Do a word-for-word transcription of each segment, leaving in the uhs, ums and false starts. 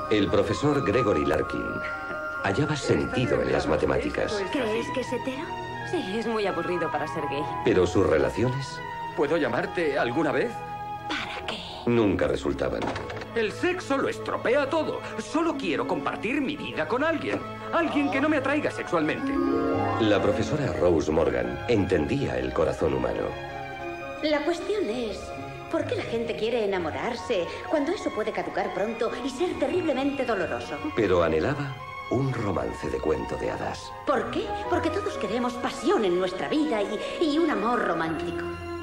El profesor Gregory Larkin hallaba sentido en las matemáticas. ¿Crees que es hetero? Sí, es muy aburrido para ser gay. Pero sus relaciones ¿Puedo llamarte alguna vez? ¿Para qué? nunca resultaban. El sexo lo estropea todo. Solo quiero compartir mi vida con alguien. Alguien que no me atraiga sexualmente. La profesora Rose Morgan entendía el corazón humano. La cuestión es, ¿por qué la gente quiere enamorarse cuando eso puede caducar pronto y ser terriblemente doloroso? Pero anhelaba un romance de cuento de hadas. ¿Por qué? Porque todos queremos pasión en nuestra vida y, y un amor romántico.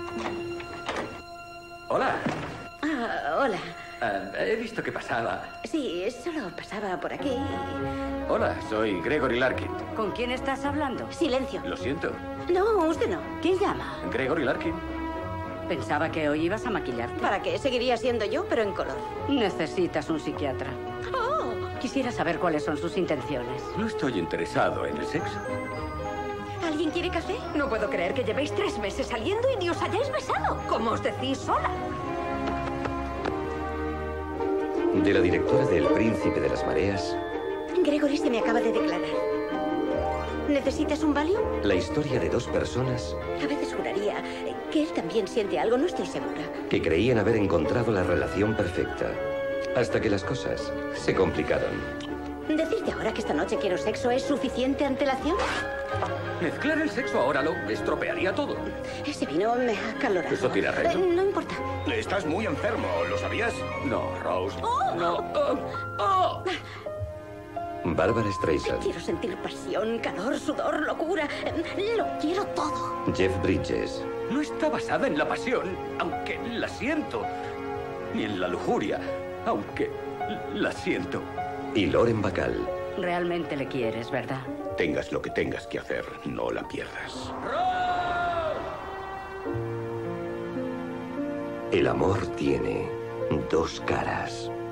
Hola. Ah, hola. Ah, he visto que pasaba. Sí, solo pasaba por aquí. Hola, soy Gregory Larkin. ¿Con quién estás hablando? Silencio. Lo siento. No, usted no. ¿Quién llama? Gregory Larkin. Pensaba que hoy ibas a maquillarte. ¿Para qué? Seguiría siendo yo, pero en color. Necesitas un psiquiatra. ¡Oh! Quisiera saber cuáles son sus intenciones. No estoy interesado en el sexo. ¿Alguien quiere café? No puedo creer que llevéis tres meses saliendo y ni os hayáis besado. Como os decís sola. De la directora de El Príncipe de las Mareas, Gregory se me acaba de declarar. ¿Necesitas un Valium? la historia de dos personas A veces juraría que él también siente algo, no estoy segura. que creían haber encontrado la relación perfecta, hasta que las cosas se complicaron. ¿Decirte ahora que esta noche quiero sexo es suficiente antelación? Mezclar el sexo ahora lo estropearía todo. Ese vino me ha acalorado. Eso tira reino. Eh, no importa. Estás muy enfermo, ¿lo sabías? No, Rose. No. Oh, oh. Bárbara Streisand, Quiero sentir pasión, calor, sudor, locura. Eh, Lo quiero todo. Jeff Bridges, No está basada en la pasión, aunque la siento. Ni en la lujuria, aunque la siento. y Lauren Bacall. Realmente le quieres, ¿verdad? Tengas lo que tengas que hacer, no la pierdas. El amor tiene dos caras.